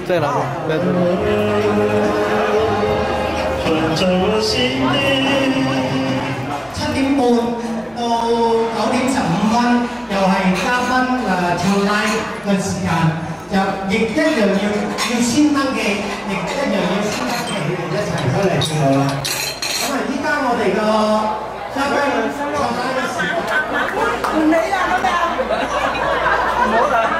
对了，对对对。 7點半到9點15分，又係嘉賓跳拉嘅時間，就亦一樣要先登記，亦一樣要先登記，你哋一齊出嚟跳舞啦。咁啊，依家我哋個嘉賓跳拉嘅時間，唔理啦，咁樣，唔好啦。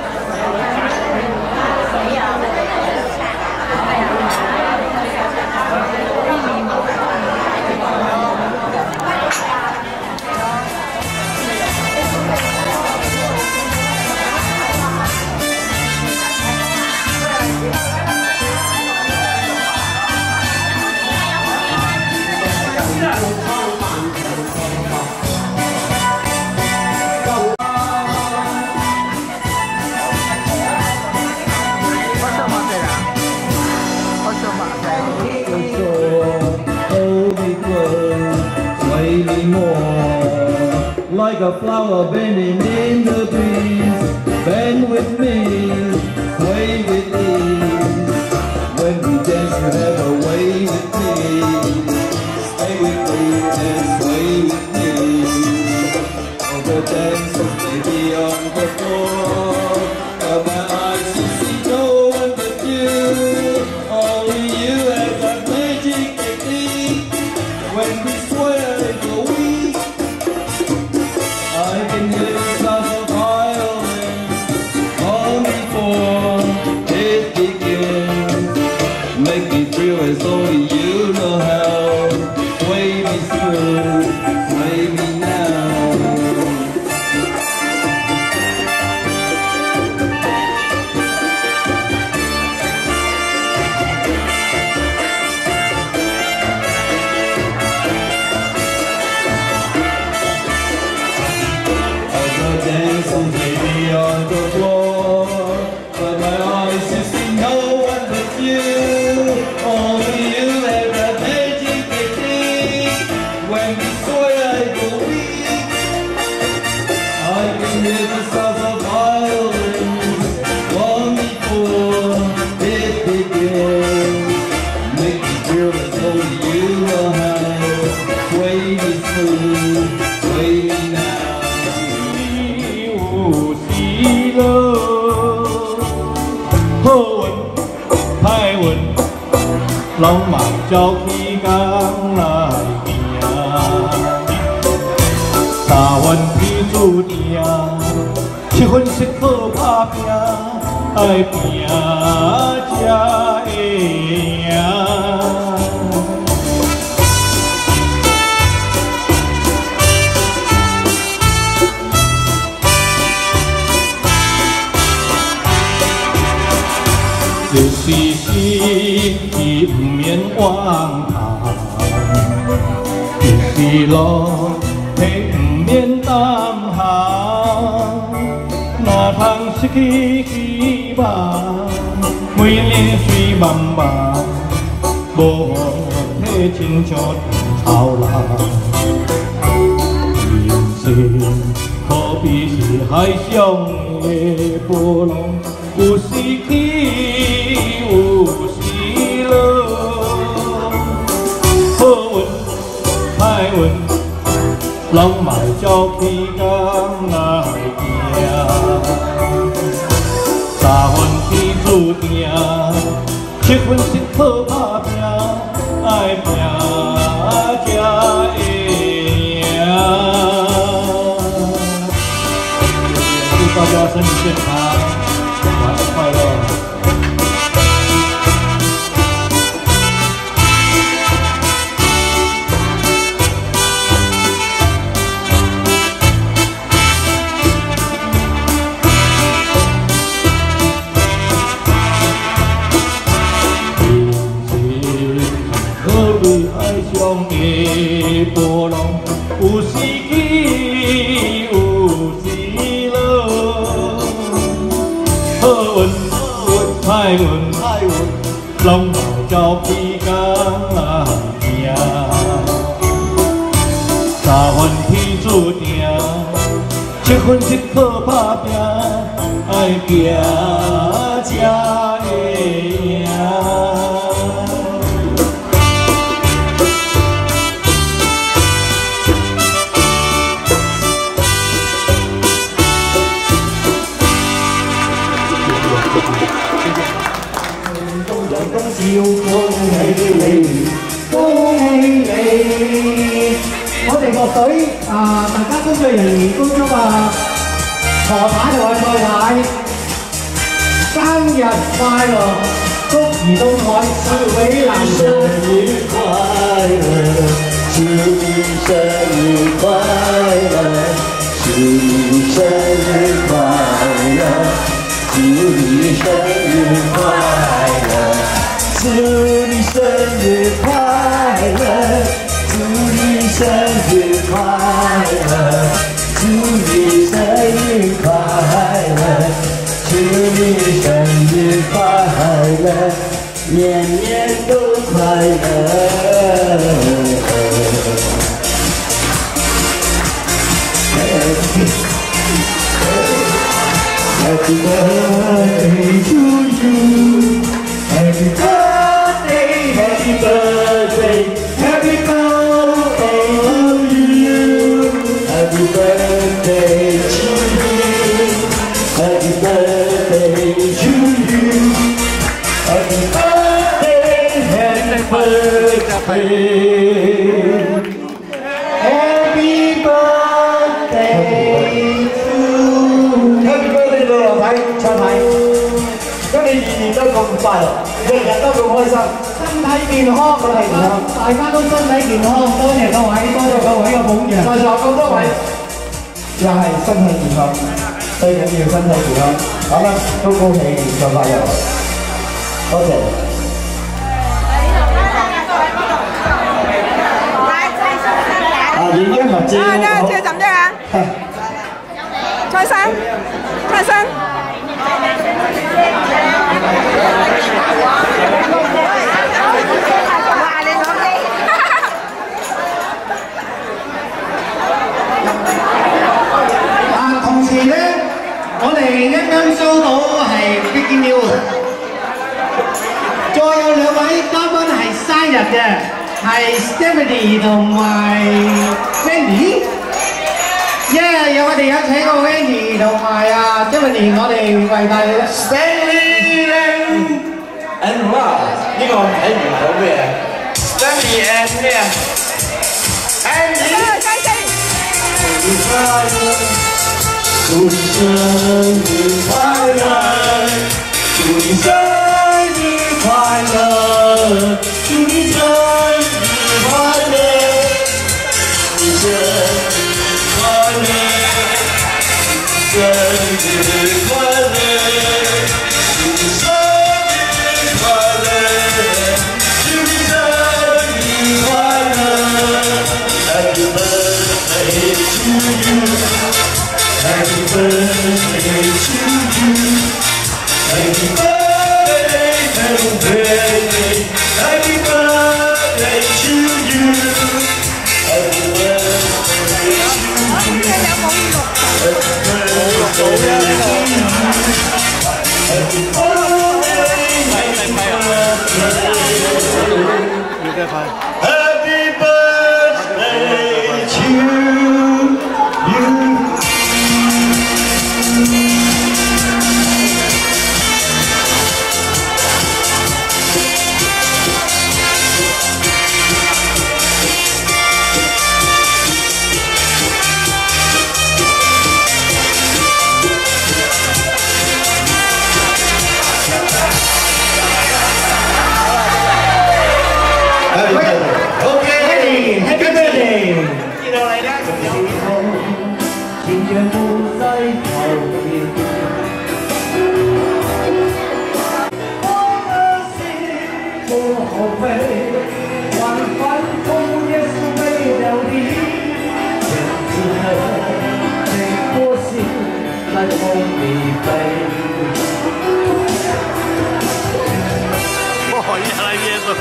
Like a flower bending in the breeze, bend with me, sway with ease. When we dance, you have a way with me. Stay with me and sway with me. Oh, the dance baby on the floor. Of my eyes, you see no one but you. Only you have that magic technique. When we sway, go weak. I can hear the sounds of violin long before it begins. Make me feel as only you know how. Sway me smooth, sway me now. Dancing baby on the floor, but my eyes you see no one but you. Only you have that magic technique. When we sway I go weak. I can hear the sounds of violins long before it begins. Make me feel as though you know how. Sway me smooth, sway me now. Hô quỳnh, hai quỳnh, lòng mạc cho khi càng lại nhà. Ta quỳnh khi chú nhà, chỉ quỳnh sẽ khơ ba bia, ai bia cha e. 就是心意不免荒唐，就是路会不免担行，哪通失去希望？每年水茫茫，无体亲像潮浪，人生可比是海上的波浪。 有时起，有时落，好运歹运，人嘛照起工来行。三分天注定，7分是靠打拼，爱拼才会赢。祝大家身体健康。 晚上快乐！人生何为爱上的波浪？有时起，有时落。 好运歹运，拢嘛照起工来行。三分天注定，7分是靠打拼，爱拼才会。 我哋樂隊大家工作人員恭祝何太同埋蔡太生日快樂，祝兒東海四位男士生日快樂，祝你生日快樂，祝你生日快樂，祝你生日快樂，祝你生日快樂，祝你生日快樂，祝你生日快樂，祝你生日快樂，年年都快樂。Happy birthday to you. Happy birthday, happy birthday, happy birthday to you. Happy birthday to you. Happy birthday to you. Happy birthday, happy birthday. Happy birthday. 蔡太，咁你年年都咁快樂，日日都咁開心， 身體健康，大家都身體健康，多謝各位，多謝各位嘅捧場。 在座咁多位，又係身體健康，最緊要身體健康。好啦，都恭喜你咁快樂，多謝。影張合照。 借怎啫啊？蔡生，蔡生。 同時咧，我哋啱啱收到係 Big News， 再有兩位嘉賓係生日嘅，係 Stephanie 同埋 Wendy。有我哋有請個 Wendy 同埋Stephanie， 我哋為大家 Stanley and Ross， 呢個睇唔到咩啊 ？Stanley and 咩啊 ？Andy， 祝你快樂，祝你生日快樂，祝你生日快樂，祝你生日快樂，祝你生日快樂，生日快樂。Happy birthday to you. Happy birthday, happy birthday, happy birthday to you. Happy birthday to you. Happy birthday to you. Happy birthday, happy birthday. Happy birthday to you. Happy birthday！ 見到你啦，情緣不在後面。我的心不後悔，萬番痛也是為了你。天之痕，每顆心在風裡飛。不好意思，來椰子。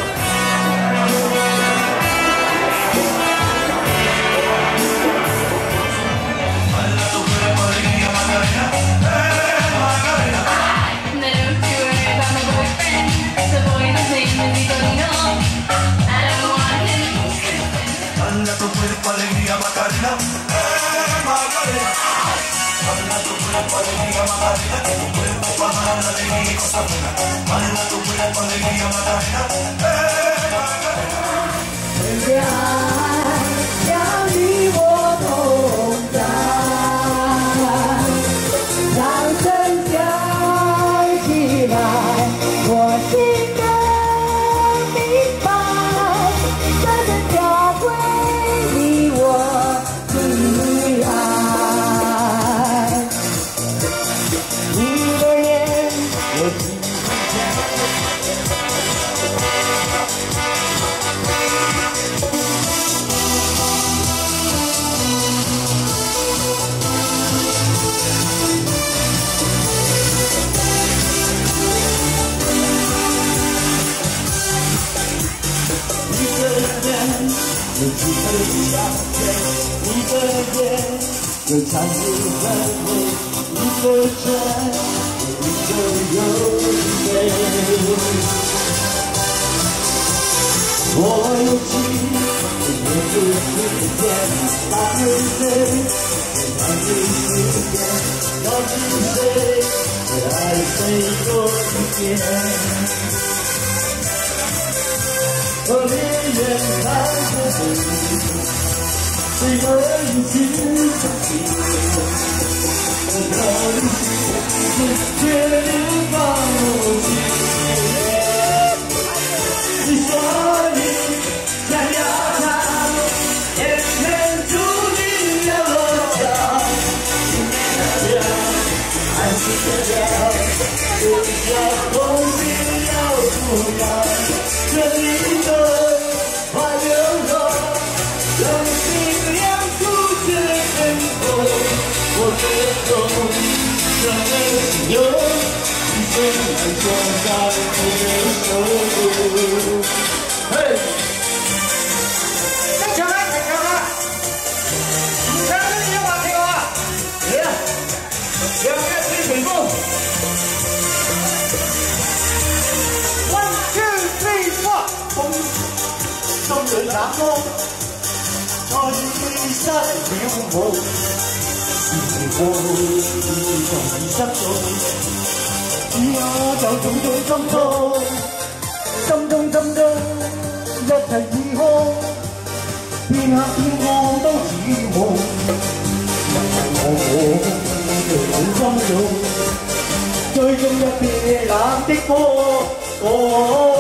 Tu cuerpo alegría Macarena, Macarena. Baila tu cuerpo alegría Macarena, que tu cuerpo para dar la alegría y cosas buenas. Baila tu cuerpo alegría Macarena, Macarena. 天，有长路在后，一个转，一个又一杯。我有情，我有时间，把泪水，把泪时间，要是谁，爱谁多一点。我宁愿看着你，谁能去相信？我要你是决定放我弃。你说你想要他，眼前注定要落脚。这样爱情的药，不要痛并要不要？这一个花流落，用心良苦却成空。我最终这份情由，一生难做到不收。嘿，太强了，太强了！你看这些话听啊，来，两个水水风。心裏眼光，愛失了夢，是過從失蹤，只可就種種心痛，心中一切已空，片刻天光都似夢，我的心中最終一片冷的波。